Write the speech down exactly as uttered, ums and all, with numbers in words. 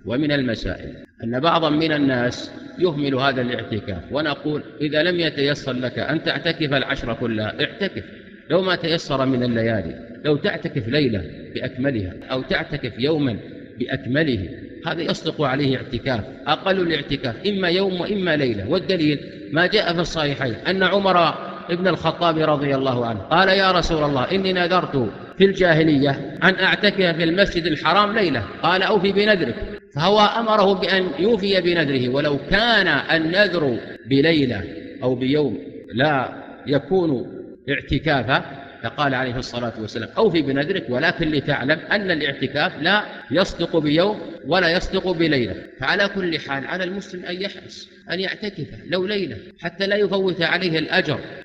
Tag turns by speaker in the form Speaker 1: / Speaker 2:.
Speaker 1: ومن المسائل أن بعضا من الناس يهمل هذا الاعتكاف، ونقول إذا لم يتيسر لك أن تعتكف العشر كلها اعتكف، لو ما تيسر من الليالي، لو تعتكف ليلة بأكملها أو تعتكف يوما بأكمله، هذا يصدق عليه اعتكاف. أقل الاعتكاف إما يوم وإما ليلة، والدليل ما جاء في الصحيحين أن عمر ابن الخطاب رضي الله عنه قال يا رسول الله إني نذرت في الجاهلية أن أعتكف في المسجد الحرام ليلة، قال أوفي بنذرك، فهو أمره بأن يوفي بنذره، ولو كان النذر بليلة أو بيوم لا يكون اعتكافا فقال عليه الصلاة والسلام أوفي بنذرك، ولكن لتعلم أن الاعتكاف لا يصدق بيوم ولا يصدق بليلة. فعلى كل حال على المسلم أن يحرص أن يعتكف لو ليلة حتى لا يفوت عليه الأجر